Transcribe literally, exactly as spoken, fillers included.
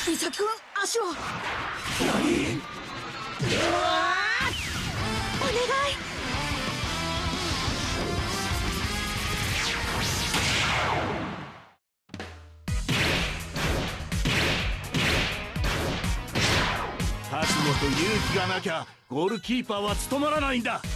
伊崎君、足を。 何？ うわお願い。 覚悟と勇気がなきゃゴールキーパーは務まらないんだ。